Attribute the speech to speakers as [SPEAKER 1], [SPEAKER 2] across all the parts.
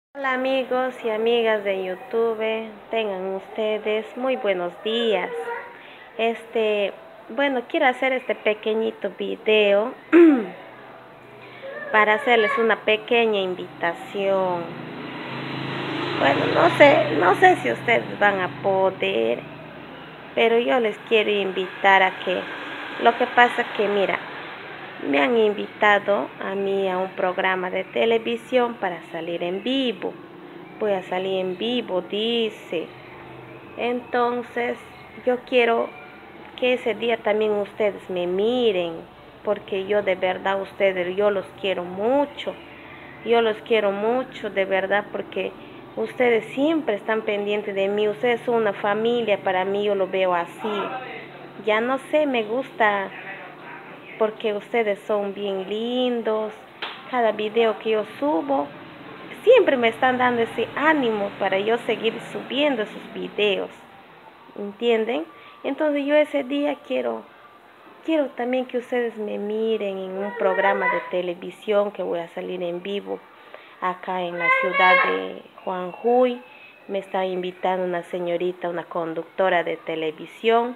[SPEAKER 1] Hola amigos y amigas de YouTube, tengan ustedes muy buenos días. Bueno, quiero hacer este pequeñito video para hacerles una pequeña invitación. Bueno, no sé si ustedes van a poder, pero yo les quiero invitar a que, lo que pasa que mira, me han invitado a mí a un programa de televisión para salir en vivo. Voy a salir en vivo, dice. Entonces, yo quiero que ese día también ustedes me miren, porque yo de verdad ustedes, yo los quiero mucho. Yo los quiero mucho, de verdad, porque ustedes siempre están pendientes de mí. Ustedes son una familia para mí, yo lo veo así. Ya no sé, me gusta porque ustedes son bien lindos. Cada video que yo subo, siempre me están dando ese ánimo para yo seguir subiendo esos videos, ¿entienden? Entonces yo ese día quiero también que ustedes me miren en un programa de televisión que voy a salir en vivo acá en la ciudad de Juanjuy. Me está invitando una señorita, una conductora de televisión.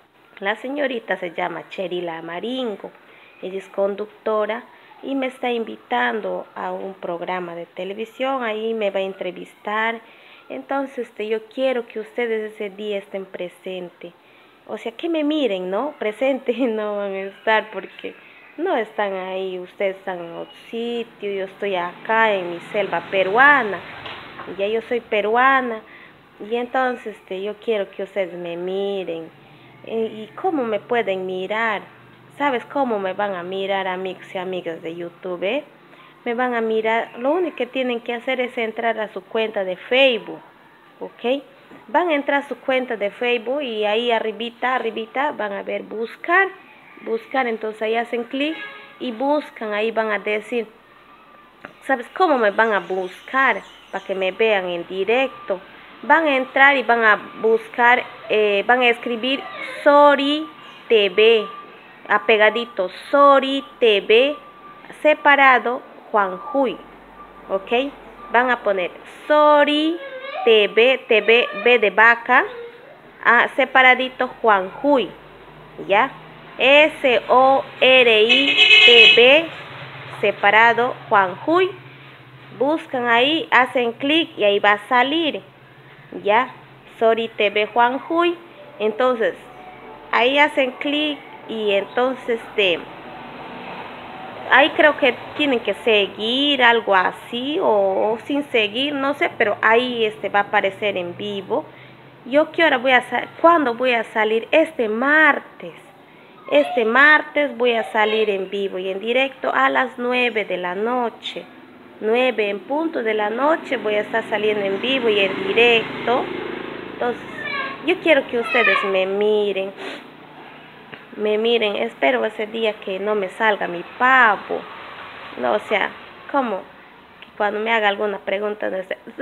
[SPEAKER 1] La señorita se llama Cherila Maringo, ella es conductora y me está invitando a un programa de televisión, ahí me va a entrevistar. Entonces yo quiero que ustedes ese día estén presentes, o sea, que me miren, ¿no? Presentes no van a estar porque no están ahí, ustedes están en otro sitio, yo estoy acá en mi selva peruana, y ya yo soy peruana, y entonces yo quiero que ustedes me miren. ¿Y cómo me pueden mirar? ¿Sabes cómo me van a mirar, amigos y amigas de YouTube? Me van a mirar, lo único que tienen que hacer es entrar a su cuenta de Facebook, ¿ok? Van a entrar a su cuenta de Facebook y ahí arribita van a ver buscar, entonces ahí hacen clic y buscan, ahí van a decir, ¿sabes cómo me van a buscar? Para que me vean en directo. Van a entrar y van a buscar, van a escribir Sori TV, apegadito, Sori TV, separado Juanjuy, ¿ok? Van a poner Sori TV, B de vaca, separadito Juanjuy, ¿ya? SORI TV, separado Juanjuy. Buscan ahí, hacen clic y ahí va a salir, ya, Sori TV Juanjuy. Entonces ahí hacen clic y entonces ahí creo que tienen que seguir algo así o sin seguir, no sé, pero ahí va a aparecer en vivo. Yo qué hora ¿cuándo voy a salir? Este martes voy a salir en vivo y en directo a las 9 de la noche. 9 en punto de la noche voy a estar saliendo en vivo y en directo. Entonces yo quiero que ustedes me miren, espero ese día que no me salga mi pavo, no, o sea, como que cuando me haga alguna pregunta,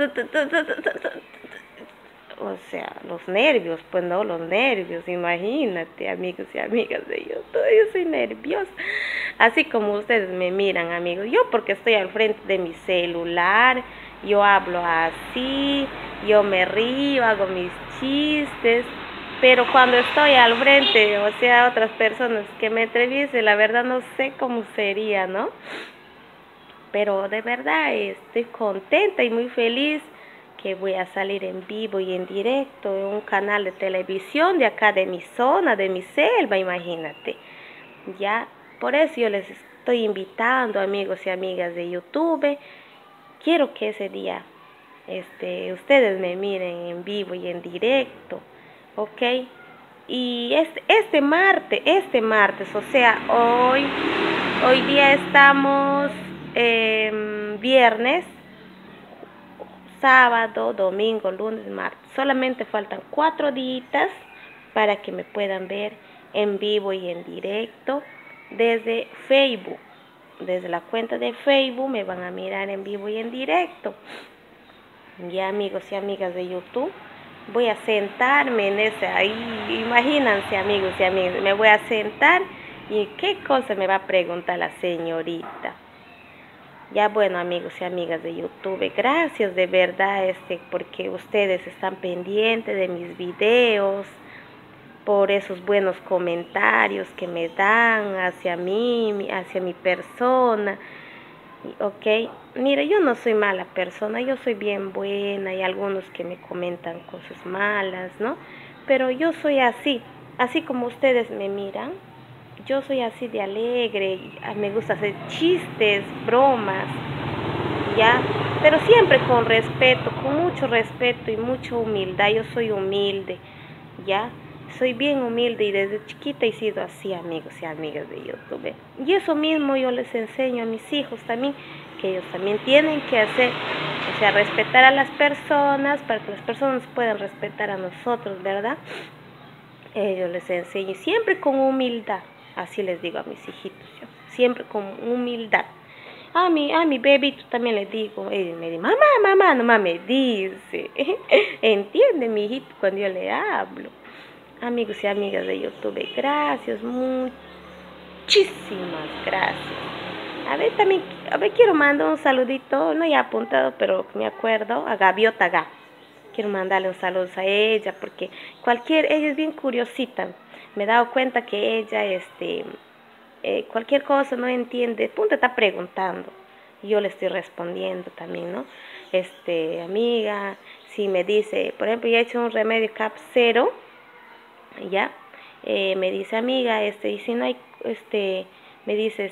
[SPEAKER 1] o sea, los nervios, pues no, los nervios, imagínate, amigos y amigas de YouTube, yo soy nerviosa, así como ustedes me miran, amigos, yo porque estoy al frente de mi celular, yo hablo así, yo me río, hago mis chistes, pero cuando estoy al frente, o sea, otras personas que me entrevisten, la verdad no sé cómo sería, ¿no? Pero de verdad estoy contenta y muy feliz que voy a salir en vivo y en directo en un canal de televisión de acá de mi zona, de mi selva, imagínate. Ya, por eso yo les estoy invitando, amigos y amigas de YouTube. Quiero que ese día ustedes me miren en vivo y en directo, ¿ok? Y este martes, o sea, hoy día estamos viernes, sábado, domingo, lunes, martes. Solamente faltan 4 días para que me puedan ver en vivo y en directo desde Facebook. Desde la cuenta de Facebook me van a mirar en vivo y en directo. Ya, amigos y amigas de YouTube, voy a sentarme en ahí, imagínense, amigos y amigas, me voy a sentar y qué cosa me va a preguntar la señorita. Ya bueno, amigos y amigas de YouTube, gracias de verdad porque ustedes están pendientes de mis videos, por esos buenos comentarios que me dan hacia mí, hacia mi persona. Ok, mira, yo no soy mala persona, yo soy bien buena, y algunos que me comentan cosas malas, ¿no? Pero yo soy así, así como ustedes me miran, yo soy así de alegre, me gusta hacer chistes, bromas, ¿ya? Pero siempre con respeto, con mucho respeto y mucha humildad. Yo soy humilde, ¿ya? Soy bien humilde y desde chiquita he sido así, amigos y amigas de YouTube. Y eso mismo yo les enseño a mis hijos también, que ellos también tienen que hacer, o sea, respetar a las personas para que las personas puedan respetar a nosotros, ¿verdad? Yo les enseño siempre con humildad, así les digo a mis hijitos, yo, siempre con humildad. A mi bebito también le digo, me dice, mamá, mamá, nomás me dice, entiende mi hijito cuando yo le hablo. Amigos y amigas de YouTube, gracias, muchísimas gracias. Quiero mandar un saludito, no ya apuntado, pero me acuerdo, a Gaviota Gá. Quiero mandarle un saludo a ella, porque ella es bien curiosita. Me he dado cuenta que ella, cualquier cosa no entiende, punto está preguntando. Y yo le estoy respondiendo también, ¿no? Amiga, si me dice, por ejemplo, ya he hecho un remedio capsero, ya, me dice, amiga, y si no hay, me dice,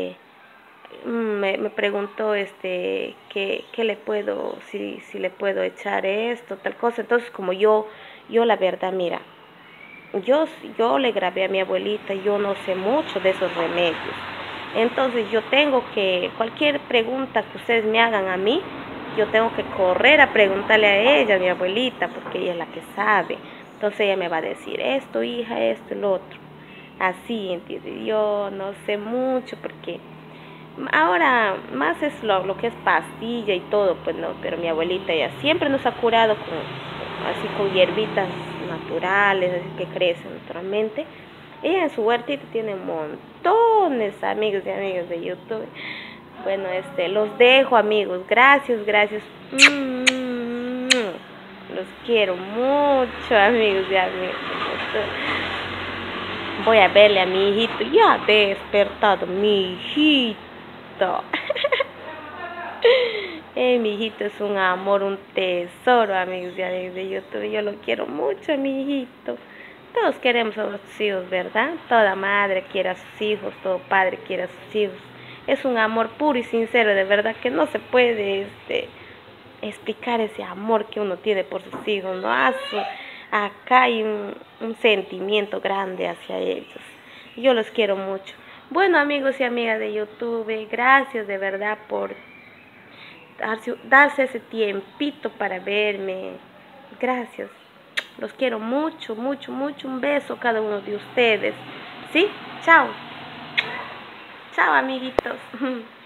[SPEAKER 1] me preguntó, qué le puedo, si le puedo echar esto, tal cosa. Entonces, como yo la verdad, mira, yo le grabé a mi abuelita, yo no sé mucho de esos remedios. Entonces yo tengo que, cualquier pregunta que ustedes me hagan a mí, yo tengo que correr a preguntarle a ella, a mi abuelita, porque ella es la que sabe. Entonces ella me va a decir esto, hija, esto, lo otro. Así, ¿entiendes? Yo no sé mucho porque ahora más es lo que es pastilla y todo, pues no, pero mi abuelita ya siempre nos ha curado así con hierbitas naturales, así que crecen naturalmente. Ella en su huertita tiene montones, amigos y amigas de YouTube. Bueno, los dejo, amigos. Gracias, gracias. Los quiero mucho, amigos y amigas. Voy a verle a mi hijito. Ya ha despertado mi hijito. Mi hijito es un amor, un tesoro, amigos y amigas de YouTube. Yo lo quiero mucho, mi hijito. Todos queremos a nuestros hijos, ¿verdad? Toda madre quiere a sus hijos, todo padre quiere a sus hijos. Es un amor puro y sincero, de verdad que no se puede explicar ese amor que uno tiene por sus hijos, ¿no? Acá hay un sentimiento grande hacia ellos. Yo los quiero mucho. Bueno, amigos y amigas de YouTube, gracias de verdad por darse ese tiempito para verme. Gracias. Los quiero mucho, mucho, mucho. Un beso a cada uno de ustedes. ¿Sí? Chao. Chao, amiguitos.